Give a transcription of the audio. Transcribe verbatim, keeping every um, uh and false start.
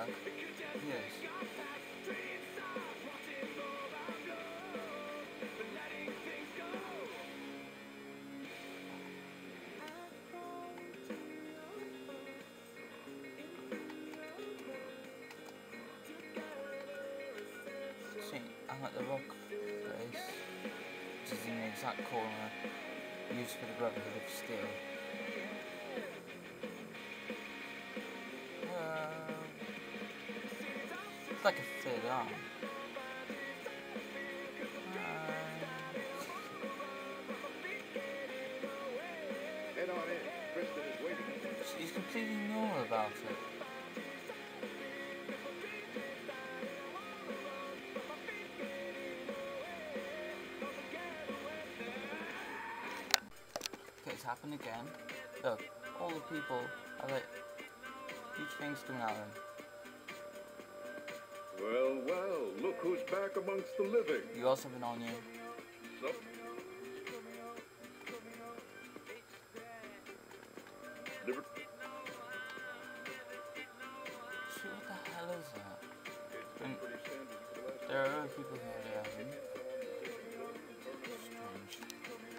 Uh, yes. See, I'm at the rock place, which is in the exact corner used for the Brotherhood of Steel. Uh, it's like a third arm. Head on in. Kristen is waiting. She's completely normal about it. Okay, it's happened again. Look, all the people are like huge things coming out of them. Well, well, look who's back amongst the living. You also have an onion. So, never. See, what the hell is that? It's And pretty standard for the last. there are other people here that haven't. Strange.